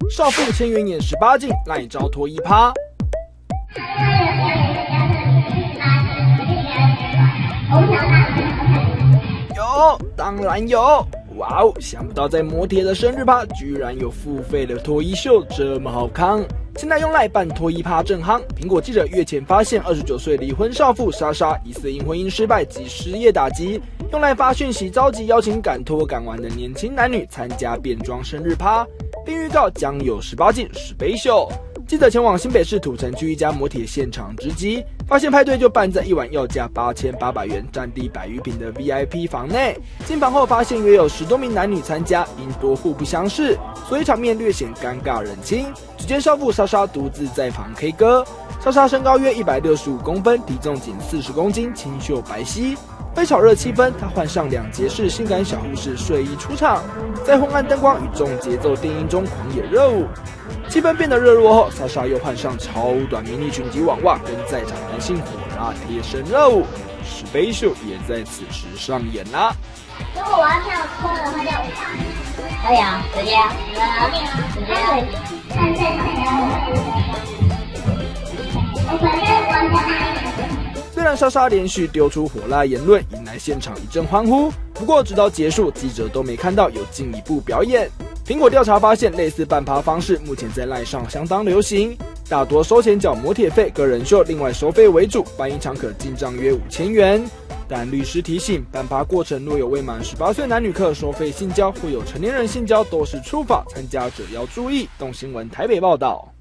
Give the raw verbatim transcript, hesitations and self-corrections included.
少妇千元演十八禁，赖招脱衣趴。有，当然有。哇哦，想不到在摩铁的生日趴居然有付费的脱衣秀，这么好看。现在用赖办脱衣趴正夯。苹果记者月前发现，二十九岁离婚少妇莎莎疑似因婚姻失败及失业打击，用赖发讯息召集邀请敢脱敢玩的年轻男女参加变装生日趴，并预告将有十八禁十杯秀。记者前往新北市土城区一家摩铁现场直击，发现派对就办在一晚要价八千八百元、占地百余坪的 V I P 房内。进房后发现约有十多名男女参加，因多互不相识，所以场面略显尴尬冷清。只见少妇莎莎独自在旁 K 歌。莎莎身高约一百六十五公分，体重仅四十公斤，清秀白皙。为炒热气氛，她换上两节式性感小护士睡衣出场，在昏暗灯光与重节奏电音中狂野热舞。气氛变得热络后，莎莎又换上超短迷你裙及网袜，跟在场男性火辣贴身热舞。十杯秀也在此时上演啦。 如果我要跳脱的话，叫舞吗？可以啊，直接啊，直接啊，看现场我反正玩在哪里。 虽然莎莎连续丢出火辣言论，引来现场一阵欢呼，不过直到结束，记者都没看到有进一步表演。苹果调查发现，类似办趴方式目前在赖上相当流行，大多收钱缴摩铁费、个人秀，另外收费为主，办一场可进账约五千元。但律师提醒，办趴过程若有未满十八岁男女客收费性交或有成年人性交，都是触法，参加者要注意。动新闻台北报道。